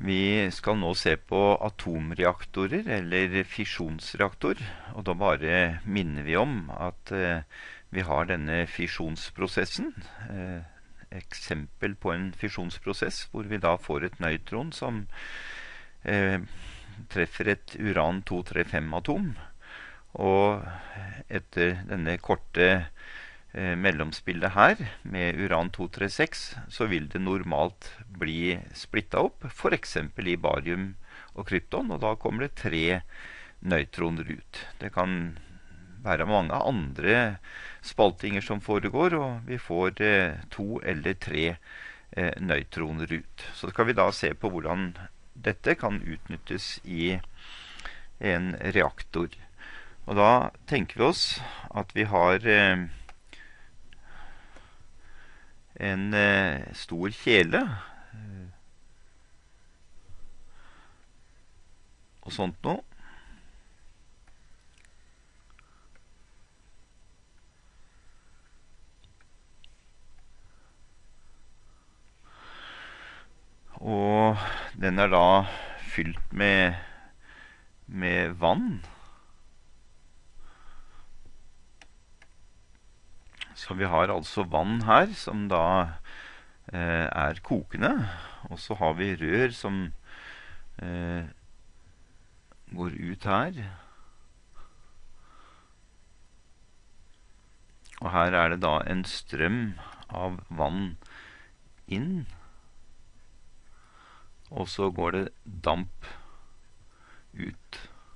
Vi skal nå se på atomreaktorer, eller fisjonsreaktor, og da bare minner vi om at vi har denne fisjonsprosessen. Eksempel på en fisjonsprosess hvor vi da får et nøytron som treffer et uran-235-atom, og etter denne korte mellomspillet her med uran-236 så vil det normalt bli splittet opp, for eksempel i barium og krypton, og da kommer det 3 nøytroner ut. Det kan være mange andre spaltinger som foregår, og vi får 2 eller 3 nøytroner ut. Så skal vi da se på hvordan dette kan utnyttes i en reaktor. Og da tenker vi oss at vi har en stor kjele og sånt noe. Og den er da fylt med vann. Så vi har altså vann her som da er kokende, og så har vi rør som går ut her. Og her er det da en strøm av vann inn, og så går det damp ut.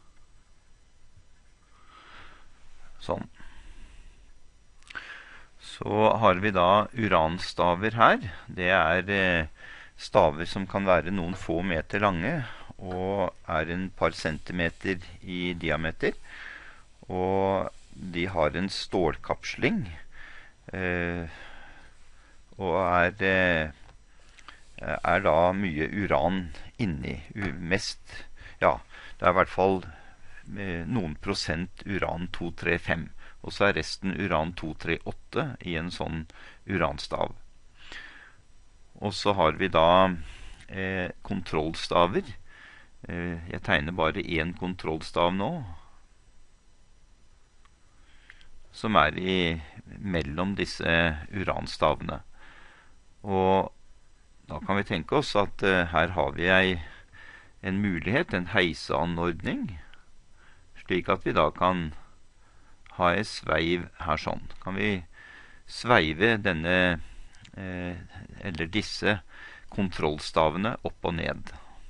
Sånn. Så har vi da uranstaver her. Det er staver som kan være noen få meter lange, og er en par centimeter i diameter. Og de har en stålkapsling, og er da mye uran inni. Mest, ja, det er i hvert fall noen prosent uran-235. Og så er resten uran-238 i en sånn uranstav. Og så har vi da kontrollstaver. Jeg tegner bare en kontrollstav nå, som er mellom disse uranstavene. Og da kan vi tenke oss at her har vi en mulighet, en heiseanordning, slik at vi da kan ha en sveiv her sånn. Kan vi sveive eller disse kontrollstavene opp og ned.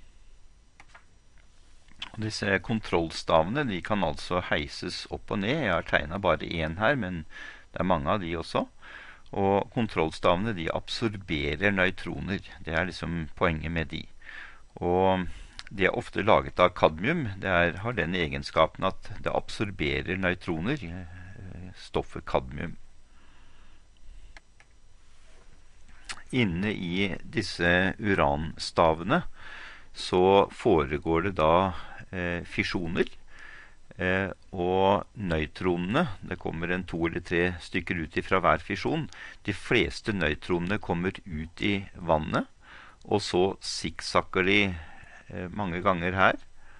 Og disse kontrollstavene, de kan altså heises opp og ned. Jeg har tegnet bare en her, men det er mange av de også. Og kontrollstavene, de absorberer nøytroner. Det er liksom poenget med de. Og de er ofte laget av kadmium. Det har den egenskapen at det absorberer nøytroner, stoffet kadmium. Inne i disse uranstavene så foregår det da fisjoner, og nøytronene, det kommer 2 eller 3 stykker ut fra hver fisjon. De fleste nøytronene kommer ut i vannet, og så sikksakker de mange ganger her,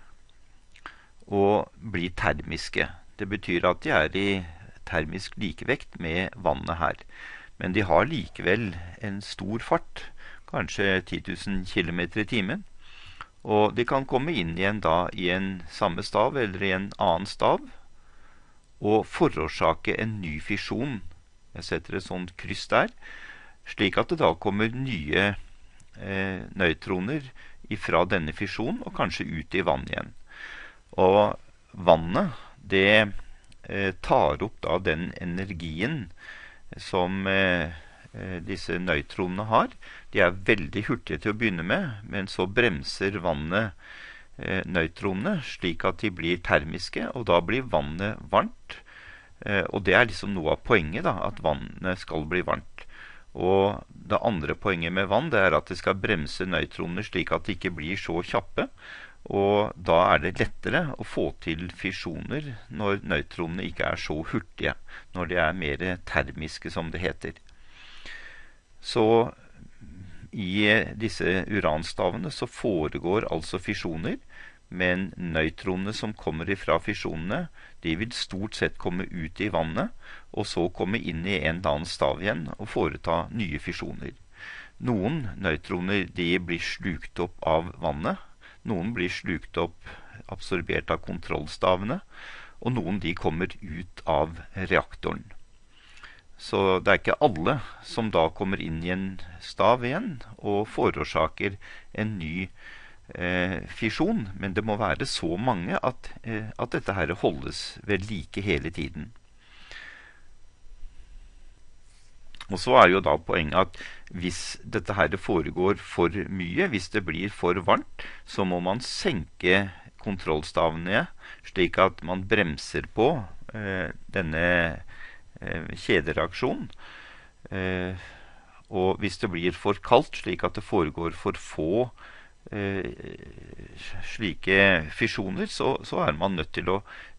og blir termiske. Det betyr at de er i termisk likevekt med vannet her. Men de har likevel en stor fart, kanskje 10 000 km i timen. Og de kan komme inn igjen da i en samme stav eller i en annen stav, og forårsake en ny fisjon. Jeg setter et sånt kryss der, slik at det da kommer nye nøytroner ifra denne fisjonen, og kanskje ut i vann igjen. Og vannet, det tar opp da den energien som disse nøytronene har. De er veldig hurtige til å begynne med, men så bremser vannet nøytronene slik at de blir termiske, og da blir vannet varmt. Og det er liksom noe av poenget da, at vannet skal bli varmt. Og det andre poenget med vann, det er at det skal bremse nøytroner slik at de ikke blir så kjappe, og da er det lettere å få til fisjoner når nøytronene ikke er så hurtige, når de er mer termiske som det heter. Så i disse uranstavene så foregår altså fisjoner, men nøytronene som kommer ifra fisjonene, de vil stort sett komme ut i vannet, og så komme inn i en eller annen stav igjen og foreta nye fisjoner. Noen nøytroner de blir slukt opp av vannet, noen blir slukt opp, absorbert av kontrollstavene, og noen de kommer ut av reaktoren. Så det er ikke alle som da kommer inn i en stav igjen og forårsaker en ny fisjon, men det må være så mange at dette her holdes ved like hele tiden. Og så er jo da poenget at hvis dette her foregår for mye, hvis det blir for varmt, så må man senke kontrollstavene slik at man bremser på denne kjedereaksjonen. Og hvis det blir for kaldt, slik at det foregår for få slike fisjoner, så er man nødt til å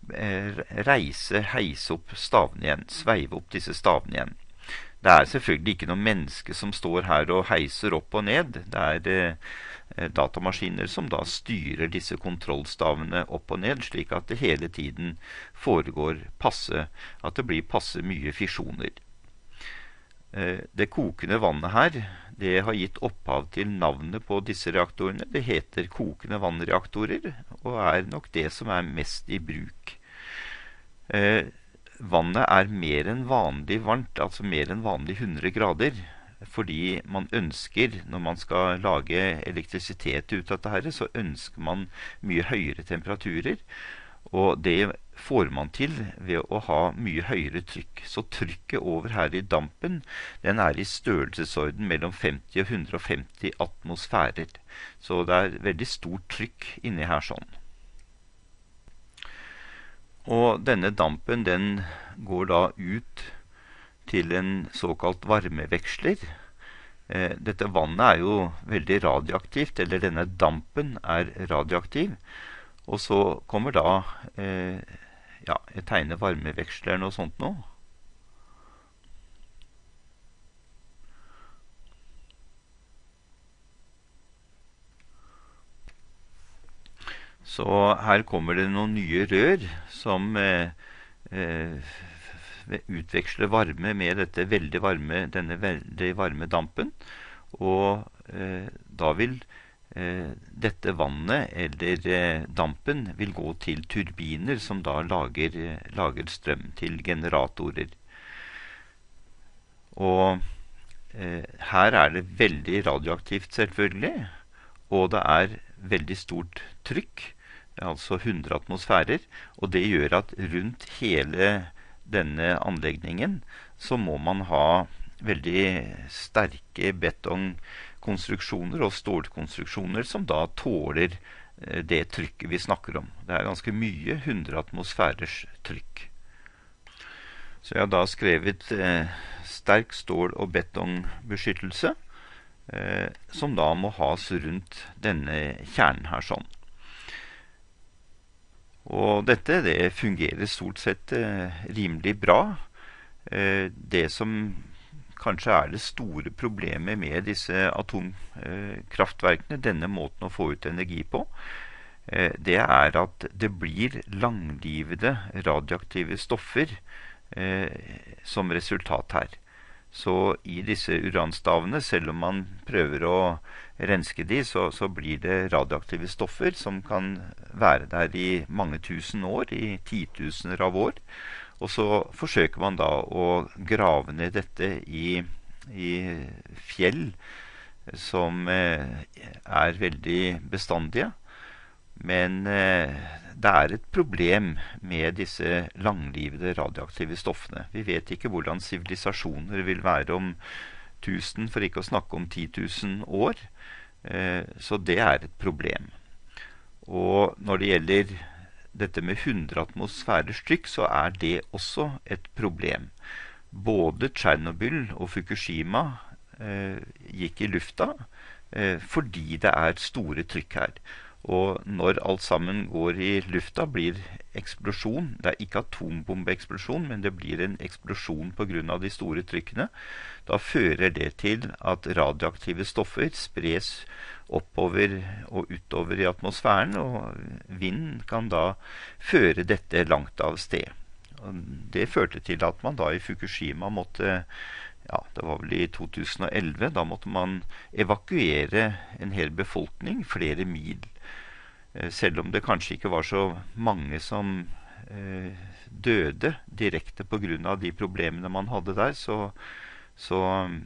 heise opp stavene igjen, sveive opp disse stavene igjen. Det er selvfølgelig ikke noe menneske som står her og heiser opp og ned. Det er datamaskiner som da styrer disse kontrollstavene opp og ned, slik at det hele tiden foregår at det blir passe mye fisjoner. Det kokende vannet her, det har gitt opphav til navnet på disse reaktorene. Det heter kokende vannreaktorer, og er nok det som er mest i bruk. Vannet er mer enn vanlig varmt, altså mer enn vanlig 100 grader, fordi man ønsker, når man skal lage elektrisitet ut av dette, så ønsker man mye høyere temperaturer, og det får man til ved å ha mye høyere trykk. Så trykket over her i dampen, den er i størrelsesorden mellom 50 og 150 atmosfærer. Så det er veldig stort trykk inni her sånn. Og denne dampen, den går da ut til en såkalt varmeveksler. Dette vannet er jo veldig radioaktivt, eller denne dampen er radioaktiv. Og så kommer da, jeg tegner varmeveksleren og sånt nå. Så her kommer det noen nye rør som utveksler varme med denne veldig varme dampen. Og da vil dette vannet, eller dampen, vil gå til turbiner som da lager strøm til generatorer. Og her er det veldig radioaktivt selvfølgelig, og det er veldig stort trykk, altså 100 atmosfærer, og det gjør at rundt hele denne anlegningen så må man ha veldig sterke betongkonstruksjoner og stålkonstruksjoner som da tåler det trykket vi snakker om. Det er ganske mye 100 atmosfærers trykk. Så jeg har da skrevet sterk stål- og betongbeskyttelse, som da må has rundt denne kjernen her sånn. Og dette, det fungerer stort sett rimelig bra. Det som kanskje er det store problemet med disse atomkraftverkene, denne måten å få ut energi på, det er at det blir langlivede radioaktive stoffer som resultat her. Så i disse uranstavene, selv om man prøver å renske de, så blir det radioaktive stoffer som kan være der i mange tusen år, i titusener av år. Og så forsøker man da å grave ned dette i fjell som er veldig bestandige. Men det er et problem med disse langlivede radioaktive stoffene. Vi vet ikke hvordan sivilisasjoner vil være om 1000, for ikke å snakke om 10 000 år. Så det er et problem. Og når det gjelder dette med 100 atmosfærers trykk, så er det også et problem. Både Tsjernobyl og Fukushima gikk i lufta fordi det er store trykk her. Og når alt sammen går i lufta, blir eksplosjon. Det er ikke atombombeeksplosjon, men det blir en eksplosjon på grunn av de store trykkene. Da fører det til at radioaktive stoffer spres oppover og utover i atmosfæren, og vinden kan da føre dette langt av sted. Og det førte til at man da i Fukushima måtte, ja, det var vel i 2011, da måtte man evakuere en hel befolkning flere mil. Selv om det kanskje ikke var så mange som døde direkte på grunn av de problemene man hadde der, så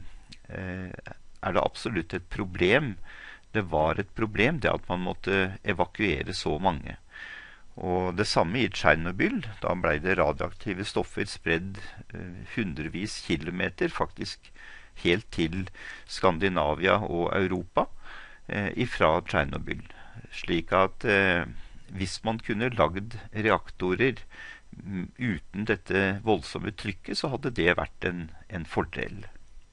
er det absolutt et problem. Det var et problem det at man måtte evakuere så mange. Og det samme i Tsjernobyl. Da ble det radioaktive stoffer spredd hundrevis kilometer, faktisk helt til Skandinavia og Europa ifra Tsjernobyl. Slik at hvis man kunne lagd reaktorer uten dette voldsomme trykket, så hadde det vært en fordel.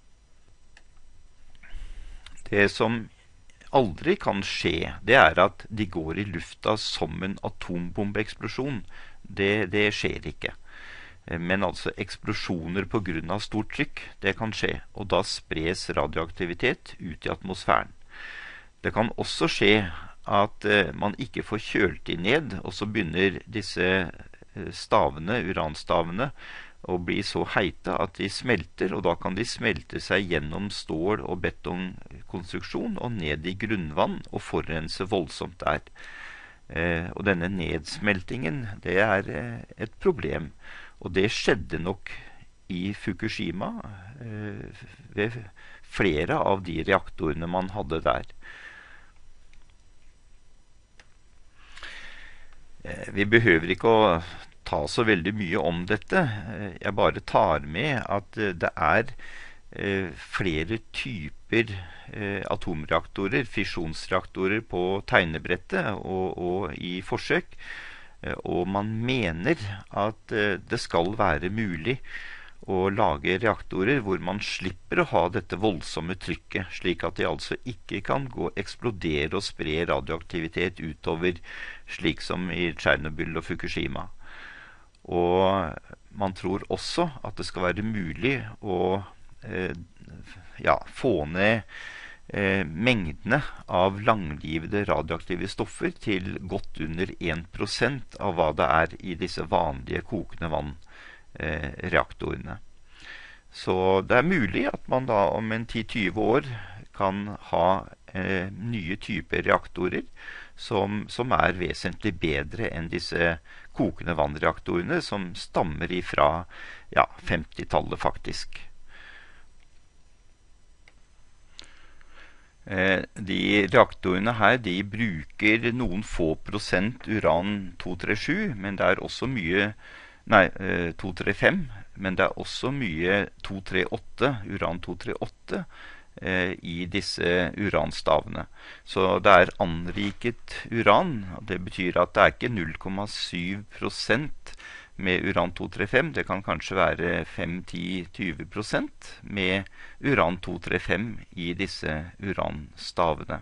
Det som aldri kan skje, det er at de går i lufta som en atombombeeksplosjon. Det skjer ikke. Men altså eksplosjoner på grunn av stort trykk, det kan skje. Og da spres radioaktivitet ut i atmosfæren. Det kan også skje at man ikke får kjølt de ned, og så begynner disse stavene, uranstavene, å bli så heite at de smelter, og da kan de smelte seg gjennom stål- og betongkonstruksjon og ned i grunnvann og forurense voldsomt der. Og denne nedsmeltingen, det er et problem. Og det skjedde nok i Fukushima ved flere av de reaktorene man hadde der. Vi behøver ikke å ta så veldig mye om dette. Jeg bare tar med at det er flere typer atomreaktorer, fisjonsreaktorer på tegnebrettet og i forsøk. Og man mener at det skal være mulig å lage reaktorer hvor man slipper å ha dette voldsomme trykket, slik at de altså ikke kan eksplodere og spre radioaktivitet utover, slik som i Tsjernobyl og Fukushima. Og man tror også at det skal være mulig å få ned mengdene av langlivede radioaktive stoffer til godt under 1% av hva det er i disse vanlige kokende vannreaktorene. Så det er mulig at man da om 10-20 år kan ha nye typer reaktorer som er vesentlig bedre enn disse kokende vannreaktorene som stammer ifra 50-tallet faktisk. De reaktorene her, de bruker noen få prosent uran-237, men det er også mye 235, men det er også mye 238, uran-238 i disse uranstavene. Så det er anriket uran. Det betyr at det er ikke 0,7% med uran-235. Det kan kanskje være 5-10-20% med uran-235 i disse uranstavene.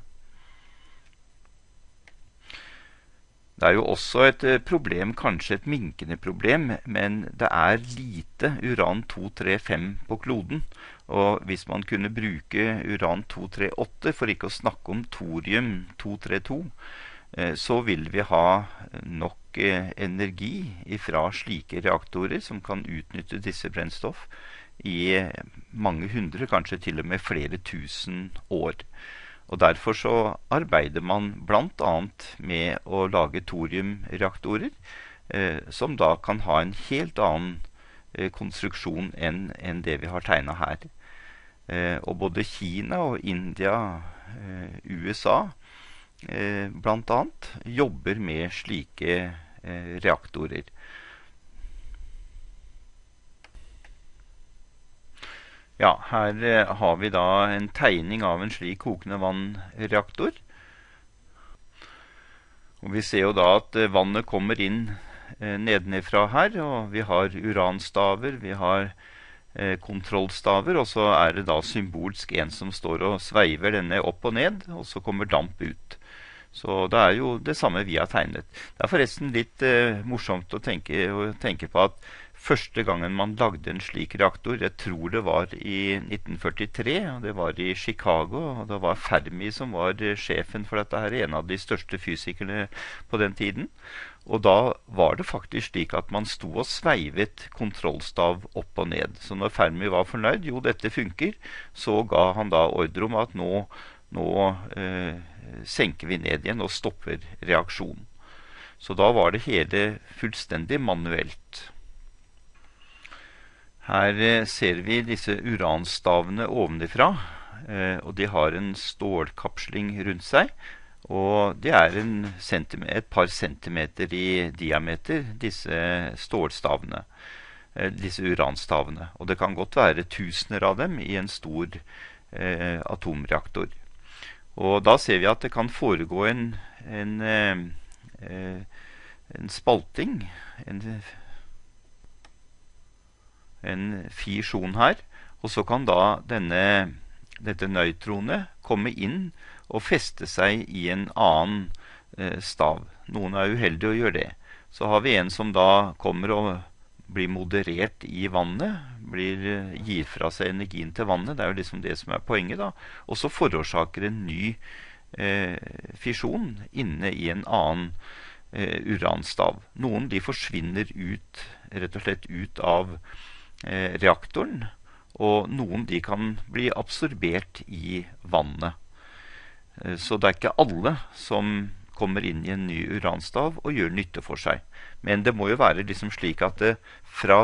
Det er jo også et problem, kanskje et minkende problem, men det er lite uran-235 på kloden. Og hvis man kunne bruke uran-238, for ikke å snakke om thorium-232, så vil vi ha nok energi fra slike reaktorer som kan utnytte disse brennstoff i mange hundre, kanskje til og med flere tusen år. Og derfor så arbeider man blant annet med å lage thoriumreaktorer, som da kan ha en helt annen konstruksjon enn det vi har tegnet her. Og både Kina og India, USA blant annet, jobber med slike reaktorer. Ja, her har vi da en tegning av en slik kokende vannreaktor. Og vi ser jo da at vannet kommer inn nedenifra her, og vi har uranstaver, vi har kontrollstaver, og så er det da symbolsk en som står og sveiver denne opp og ned, og så kommer damp ut. Så det er jo det samme vi har tegnet. Det er forresten litt morsomt å tenke på at første gangen man lagde en slik reaktor, jeg tror det var i 1943, og det var i Chicago, og det var Fermi som var sjefen for dette her, en av de største fysikerne på den tiden. Og da var det faktisk slik at man sto og sveivet kontrollstav opp og ned. Så når Fermi var fornøyd, jo dette funker, så ga han da ordre om at nå senker vi ned igjen og stopper reaksjonen. Så da var det hele fullstendig manuelt. Her ser vi disse uranstavene ovenifra, og de har en stålkapsling rundt seg. Og det er et par centimeter i diameter, disse stålstavene, disse uranstavene. Og det kan godt være tusener av dem i en stor atomreaktor. Og da ser vi at det kan foregå en spalting, en fisjon her, og så kan da dette nøytronet komme inn og feste seg i en annen stav. Noen er uheldige å gjøre det. Så har vi en som da kommer og blir moderert i vannet, gir fra seg energien til vannet, det er jo liksom det som er poenget da, og så forårsaker en ny fisjon inne i en annen uranstav. Noen de forsvinner rett og slett ut av reaktoren, og noen de kan bli absorbert i vannet. Så det er ikke alle som kommer inn i en ny uranstav og gjør nytte for seg. Men det må jo være liksom slik at fra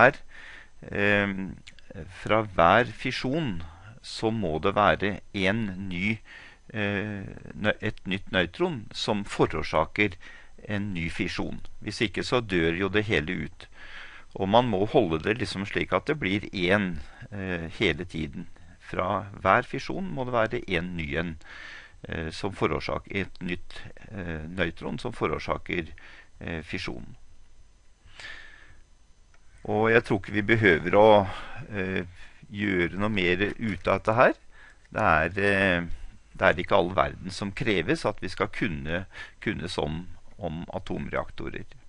hver fisjon så må det være et nytt nøytron som forårsaker en ny fisjon. Hvis ikke så dør jo det hele ut. Og man må holde det liksom slik at det blir én hele tiden. Fra hver fisjon må det være en ny som forårsaker et nytt nøytron som forårsaker fisjonen. Og jeg tror ikke vi behøver å gjøre noe mer ut av dette her. Det er ikke all verden som kreves at vi skal kunne sånn om atomreaktorer.